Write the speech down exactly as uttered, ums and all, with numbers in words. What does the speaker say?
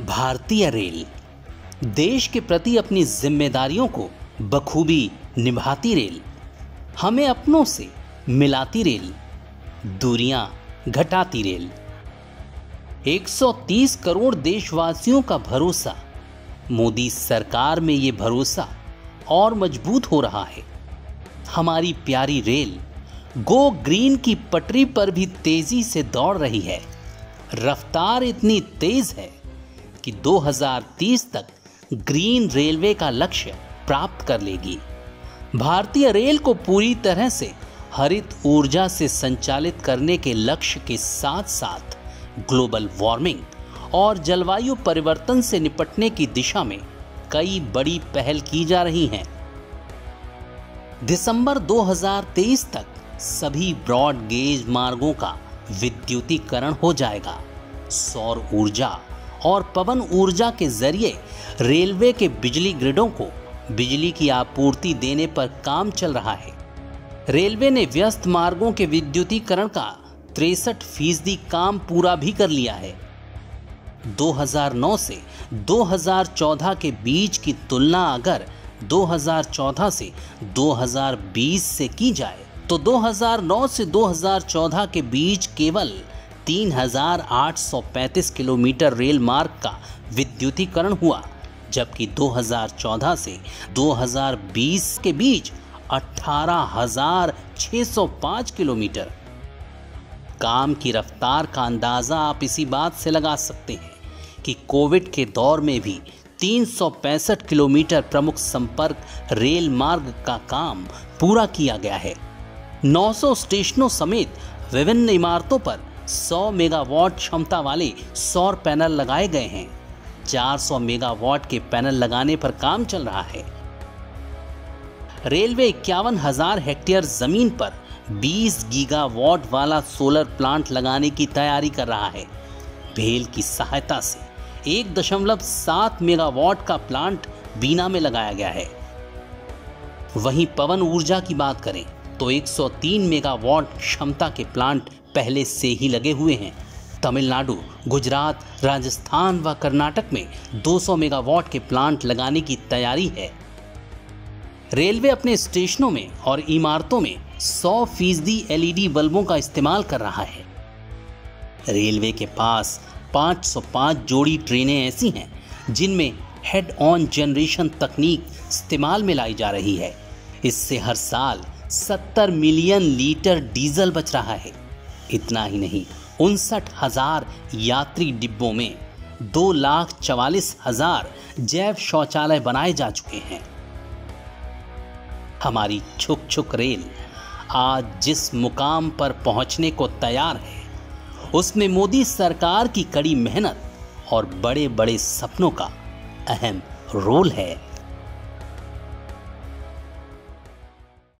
भारतीय रेल देश के प्रति अपनी जिम्मेदारियों को बखूबी निभाती रेल, हमें अपनों से मिलाती रेल, दूरियां घटाती रेल। एक सौ तीस करोड़ देशवासियों का भरोसा, मोदी सरकार में ये भरोसा और मजबूत हो रहा है। हमारी प्यारी रेल गो ग्रीन की पटरी पर भी तेजी से दौड़ रही है। रफ्तार इतनी तेज है कि दो हज़ार तीस तक ग्रीन रेलवे का लक्ष्य प्राप्त कर लेगी। भारतीय रेल को पूरी तरह से हरित ऊर्जा से संचालित करने के लक्ष्य के साथ साथ ग्लोबल वार्मिंग और जलवायु परिवर्तन से निपटने की दिशा में कई बड़ी पहल की जा रही हैं। दिसंबर दो हज़ार तेईस तक सभी ब्रॉड गेज मार्गों का विद्युतीकरण हो जाएगा। सौर ऊर्जा और पवन ऊर्जा के जरिए रेलवे के बिजली ग्रिडों को बिजली की आपूर्ति देने पर काम चल रहा है। रेलवे ने व्यस्त मार्गों के विद्युतीकरण का तिरसठ फीसदी काम पूरा भी कर लिया है। दो हज़ार नौ से दो हज़ार चौदह के बीच की तुलना अगर दो हज़ार चौदह से दो हज़ार बीस से की जाए तो दो हज़ार नौ से दो हज़ार चौदह के बीच केवल तीन हज़ार आठ सौ पैंतीस किलोमीटर रेल मार्ग का विद्युतीकरण हुआ, जबकि दो हज़ार चौदह से दो हज़ार बीस के बीच अठारह हज़ार छह सौ पाँच किलोमीटर। काम की रफ्तार का अंदाजा आप इसी बात से लगा सकते हैं कि कोविड के दौर में भी तीन सौ पैंसठ किलोमीटर प्रमुख संपर्क रेल मार्ग का काम पूरा किया गया है। नौ सौ स्टेशनों समेत विभिन्न इमारतों पर सौ मेगावाट क्षमता वाले सौर पैनल लगाए गए हैं। चार सौ मेगावाट के पैनल लगाने पर काम चल रहा है। रेलवे इक्यावन हजार हेक्टेयर जमीन पर बीस गीगावाट वाला सोलर प्लांट लगाने की तैयारी कर रहा है। भेल की सहायता से एक दशमलव सात मेगावाट का प्लांट बीना में लगाया गया है। वहीं पवन ऊर्जा की बात करें तो एक सौ तीन मेगावाट क्षमता के प्लांट पहले से ही लगे हुए हैं। तमिलनाडु, गुजरात, राजस्थान व कर्नाटक में दो सौ मेगावाट के प्लांट लगाने की तैयारी है। रेलवे अपने स्टेशनों में और इमारतों में सौ फीसदी एलईडी बल्बों का इस्तेमाल कर रहा है। रेलवे के पास पाँच सौ पाँच जोड़ी ट्रेनें ऐसी हैं जिनमें हेड ऑन जनरेशन तकनीक इस्तेमाल में लाई जा रही है। इससे हर साल सत्तर मिलियन लीटर डीजल बच रहा है। इतना ही नहीं, उनसठ हजार यात्री डिब्बों में दो लाख चवालीस हजार जैव शौचालय बनाए जा चुके हैं। हमारी छुक छुक रेल आज जिस मुकाम पर पहुंचने को तैयार है, उसमें मोदी सरकार की कड़ी मेहनत और बड़े बड़े सपनों का अहम रोल है।